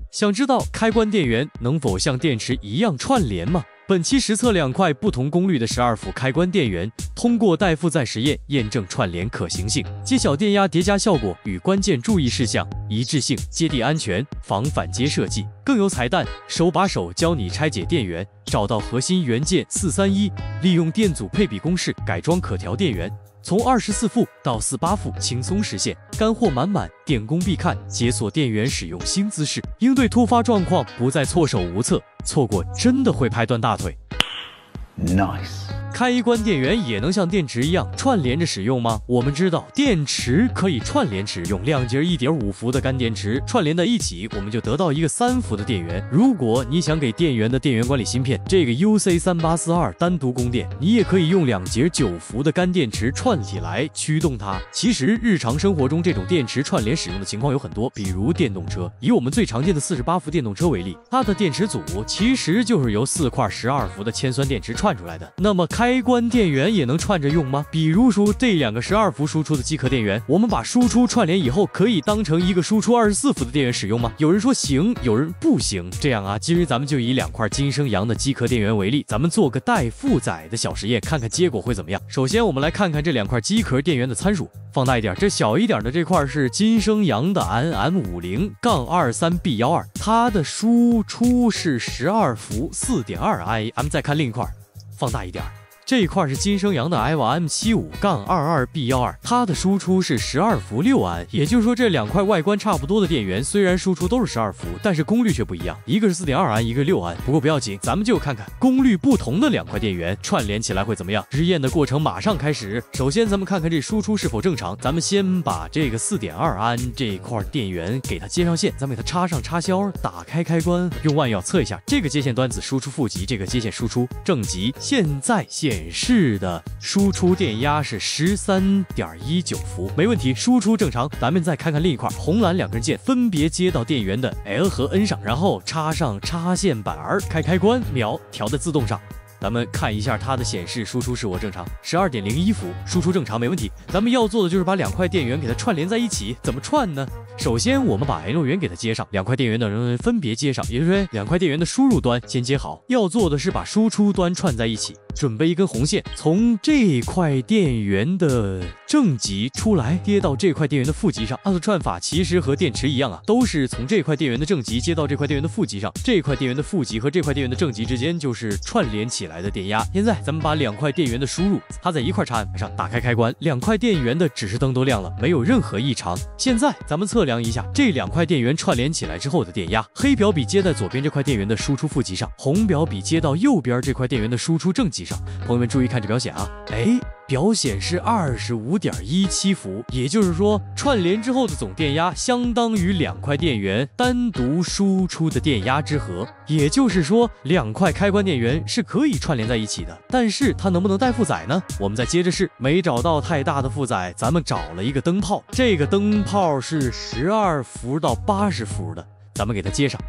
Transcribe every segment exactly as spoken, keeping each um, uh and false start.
想知道开关电源能否像电池一样串联吗？本期实测两块不同功率的十二伏开关电源，通过带负载实验验证串联可行性、接小电压叠加效果与关键注意事项、一致性、接地安全、防反接设计。更有彩蛋，手把手教你拆解电源，找到核心元件四三一，利用电阻配比公式改装可调电源。从二十四伏到四十八伏轻松实现，干货满满，电工必看，解锁电源使用新姿势，应对突发状况不再措手无策，错过真的会拍断大腿。Nice。开关电源也能像电池一样串联着使用吗？我们知道电池可以串联使用，两节 一点五伏的干电池串联在一起，我们就得到一个三伏的电源。如果你想给电源的电源管理芯片这个 U C 三八四二单独供电，你也可以用两节九伏的干电池串起来驱动它。其实日常生活中这种电池串联使用的情况有很多，比如电动车。以我们最常见的四十八伏电动车为例，它的电池组其实就是由四块十二伏的铅酸电池串出来的。那么开关电源也能串着用吗？比如说这两个十二伏输出的机壳电源，我们把输出串联以后，可以当成一个输出二十四伏的电源使用吗？有人说行，有人不行。这样啊，今日咱们就以两块金生阳的机壳电源为例，咱们做个带负载的小实验，看看结果会怎么样。首先我们来看看这两块机壳电源的参数，放大一点，这小一点的这块是金生阳的 N M 五零 二十三 B 一二， 它的输出是十二伏 四点二 I。 咱们再看另一块，放大一点，这一块是金生阳的 I V A M 七五 二十二 B 一二， 它的输出是十二伏六安。也就是说，这两块外观差不多的电源，虽然输出都是十二伏，但是功率却不一样，一个是 四点二安，一个六安。不过不要紧，咱们就看看功率不同的两块电源串联起来会怎么样。实验的过程马上开始。首先咱们看看这输出是否正常，咱们先把这个 四点二安这块电源给它接上线，咱们给它插上插销，打开开关，用万药测一下这个接线端子输出负极，这个接线输出正极。现在显示的输出电压是 十三点一九伏，没问题，输出正常。咱们再看看另一块，红蓝两根键分别接到电源的 L 和 N 上，然后插上插线板儿，开开关，秒调在自动上。咱们看一下它的显示输出是否正常， 十二点零一伏，输出正常，没问题。咱们要做的就是把两块电源给它串联在一起。怎么串呢？首先我们把 L 源给它接上，两块电源的分别接上，也就是说两块电源的输入端先接好。要做的是把输出端串在一起，准备一根红线，从这块电源的正极出来，接到这块电源的负极上。按照串法其实和电池一样啊，都是从这块电源的正极接到这块电源的负极上，这块电源的负极和这块电源的正极之间就是串联起来的电压。现在咱们把两块电源的输入插在一块插线板上，打开开关，两块电源的指示灯都亮了，没有任何异常。现在咱们测量一下这两块电源串联起来之后的电压，黑表笔接在左边这块电源的输出负极上，红表笔接到右边这块电源的输出正极上。朋友们注意看这表显啊，哎，表显是 二十五点一七伏，也就是说串联之后的总电压相当于两块电源单独输出的电压之和。也就是说两块开关电源是可以串联在一起的，但是它能不能带负载呢？我们再接着试，没找到太大的负载，咱们找了一个灯泡，这个灯泡是十二伏到八十伏的，咱们给它接上。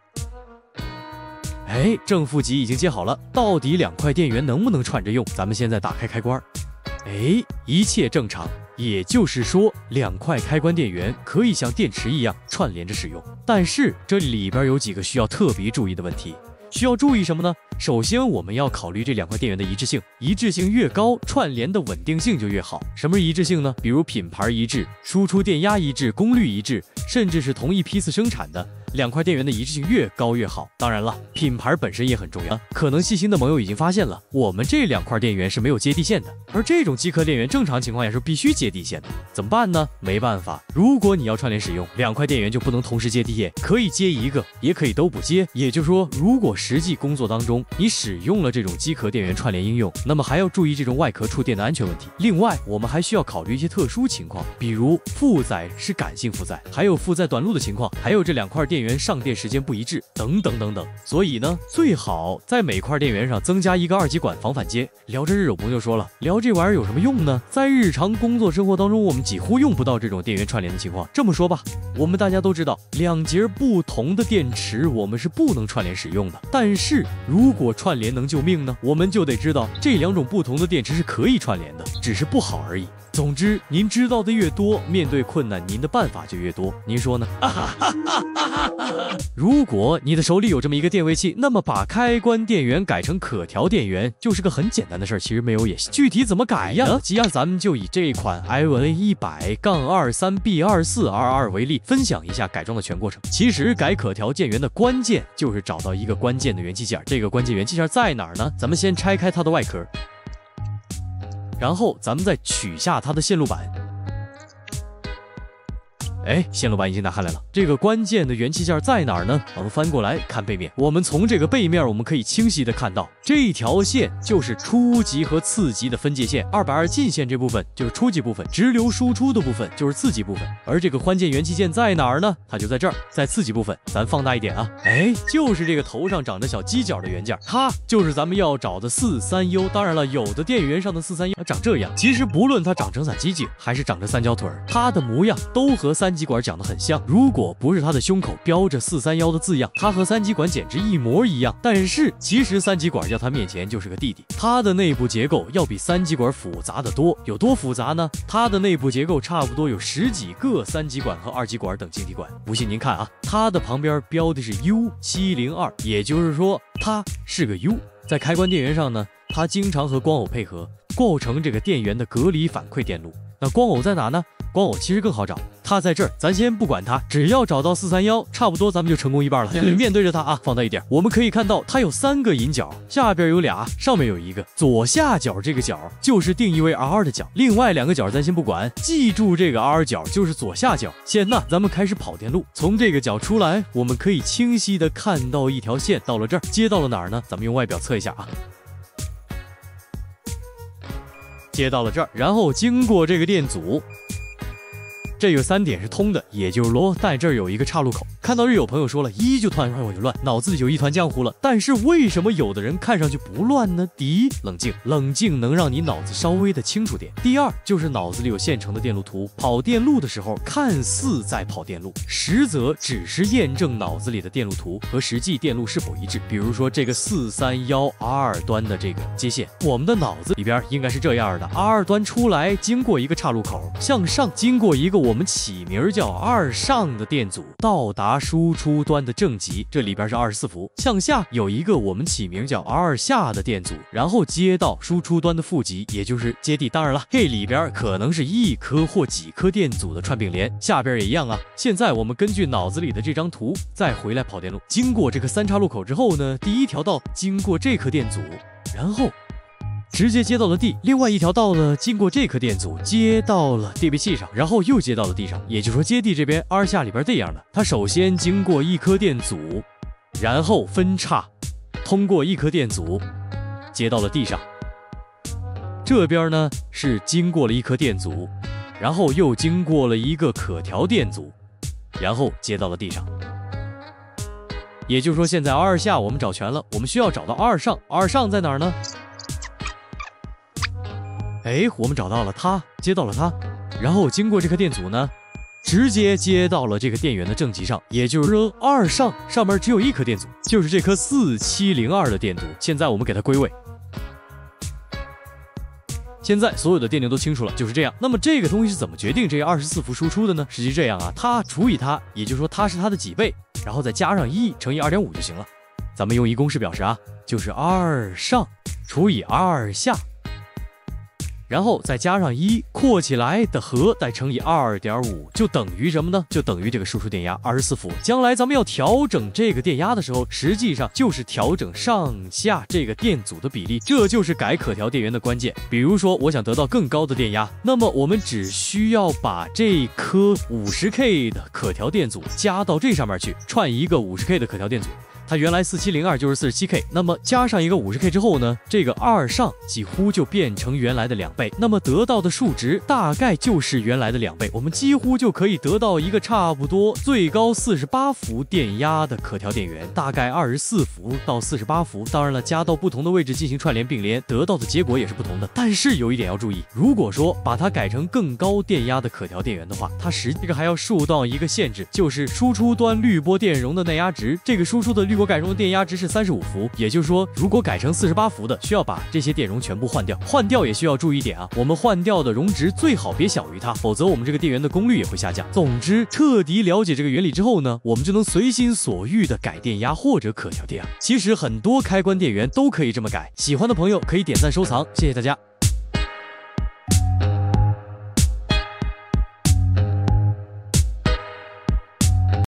哎，正负极已经接好了，到底两块电源能不能串着用？咱们现在打开开关，哎，一切正常，也就是说两块开关电源可以像电池一样串联着使用。但是这里边有几个需要特别注意的问题。需要注意什么呢？首先我们要考虑这两块电源的一致性，一致性越高，串联的稳定性就越好。什么是一致性呢？比如品牌一致，输出电压一致，功率一致，甚至是同一批次生产的，两块电源的一致性越高越好。当然了，品牌本身也很重要。可能细心的盟友已经发现了，我们这两块电源是没有接地线的，而这种机壳电源正常情况下是必须接地线的。怎么办呢？没办法，如果你要串联使用，两块电源就不能同时接地线，可以接一个，也可以都不接。也就是说，如果实际工作当中你使用了这种机壳电源串联应用，那么还要注意这种外壳触电的安全问题。另外，我们还需要考虑一些特殊情况，比如负载是感性负载，还有负载短路的情况，还有这两块电源上电时间不一致，等等等等。所以呢，最好在每块电源上增加一个二极管防反接。聊着日友朋友说了，聊这玩意儿有什么用呢？在日常工作生活当中，我们几乎用不到这种电源串联的情况。这么说吧，我们大家都知道，两节不同的电池我们是不能串联使用的。但是如果串联能救命呢，我们就得知道这两种不同的电池是可以串联的，只是不好而已。总之，您知道的越多，面对困难您的办法就越多。您说呢？啊哈哈哈哈哈如果你的手里有这么一个电位器，那么把开关电源改成可调电源就是个很简单的事儿。其实没有也行，具体怎么改呀？接下来咱们就以这款 I O N A 一百杠二三 B 二四 R 二为例，分享一下改装的全过程。其实改可调电源的关键就是找到一个关键的元器件，这个关键元器件在哪儿呢？咱们先拆开它的外壳，然后咱们再取下它的线路板。哎，线路板已经拿下来了。这个关键的元器件在哪儿呢？我们翻过来看背面，我们从这个背面我们可以清晰的看到，这条线就是初级和次级的分界线。二百二进线这部分就是初级部分，直流输出的部分就是次级部分。而这个关键元器件在哪儿呢？它就在这儿，在次级部分。咱放大一点啊，哎，就是这个头上长着小犄角的元件，它就是咱们要找的四三 U。当然了，有的电源上的四三 U 长这样，其实不论它长成伞机器还是长着三角腿，它的模样都和三极管长得很像。如果不是它的胸口标着四三一的字样，它和三极管简直一模一样。但是其实三极管在它面前就是个弟弟，它的内部结构要比三极管复杂的多。有多复杂呢？它的内部结构差不多有十几个三极管和二极管等晶体管。不信您看啊，它的旁边标的是 U 七零二，也就是说它是个 U。在开关电源上呢，它经常和光偶配合，构成这个电源的隔离反馈电路。那光偶在哪呢？光偶其实更好找，它在这儿，咱先不管它，只要找到四三一，差不多咱们就成功一半了。面对着它啊，放大一点，我们可以看到它有三个引角，下边有俩，上面有一个，左下角这个角就是定义为 R 的角，另外两个角咱先不管，记住这个 R 角就是左下角。现在咱们开始跑电路，从这个角出来，我们可以清晰的看到一条线到了这儿，接到了哪儿呢？咱们用外表测一下啊。接到了这儿，然后经过这个电阻，这有三点是通的，也就是说，但这儿有一个岔路口。看到这有朋友说了，一就突然我就乱，脑子里就一团浆糊了。但是为什么有的人看上去不乱呢？第一，冷静，冷静能让你脑子稍微的清楚点。第二，就是脑子里有现成的电路图，跑电路的时候看似在跑电路，实则只是验证脑子里的电路图和实际电路是否一致。比如说这个四三一 R 端的这个接线，我们的脑子里边应该是这样的 ：R 端出来，经过一个岔路口，向上经过一个我们起名叫二上的电阻，到达输出端的正极，这里边是二十四伏。向下有一个我们起名叫 R 下的电阻，然后接到输出端的负极，也就是接地。当然了，这里边可能是一颗或几颗电阻的串并联，下边也一样啊。现在我们根据脑子里的这张图再回来跑电路，经过这个三岔路口之后呢，第一条道经过这颗电阻，然后直接接到了地，另外一条道呢，经过这颗电阻接到了电位器上，然后又接到了地上。也就是说，接地这边 R 下里边这样的，它首先经过一颗电阻，然后分叉，通过一颗电阻接到了地上。这边呢是经过了一颗电阻，然后又经过了一个可调电阻，然后接到了地上。也就是说，现在 R 下我们找全了，我们需要找到 R 上。R 上在哪儿呢？哎，我们找到了它，接到了它，然后经过这颗电阻呢，直接接到了这个电源的正极上。也就是说，二上上面只有一颗电阻，就是这颗四七零二的电阻。现在我们给它归位。现在所有的电流都清楚了，就是这样。那么这个东西是怎么决定这个二十四伏输出的呢？实际这样啊，它除以它，也就是说它是它的几倍，然后再加上一乘以二点五就行了。咱们用一公式表示啊，就是二上除以二下。然后再加上一扩起来的和，再乘以 二点五，就等于什么呢？就等于这个输出电压二十四伏。将来咱们要调整这个电压的时候，实际上就是调整上下这个电阻的比例，这就是改可调电源的关键。比如说，我想得到更高的电压，那么我们只需要把这颗 五十 K 的可调电阻加到这上面去，串一个 五十 K 的可调电阻。它原来四七零二就是四十七 K， 那么加上一个 五十 K 之后呢，这个二上几乎就变成原来的两倍，那么得到的数值大概就是原来的两倍，我们几乎就可以得到一个差不多最高四十八伏电压的可调电源，大概二十四伏到四十八伏。当然了，加到不同的位置进行串联并联，得到的结果也是不同的。但是有一点要注意，如果说把它改成更高电压的可调电源的话，它实这个还要受到一个限制，就是输出端滤波电容的耐压值，这个输出的绿果改容的电压值是三十五伏，也就是说，如果改成四十八伏的，需要把这些电容全部换掉。换掉也需要注意一点啊，我们换掉的容值最好别小于它，否则我们这个电源的功率也会下降。总之，彻底了解这个原理之后呢，我们就能随心所欲的改电压或者可调电压。其实很多开关电源都可以这么改，喜欢的朋友可以点赞收藏，谢谢大家。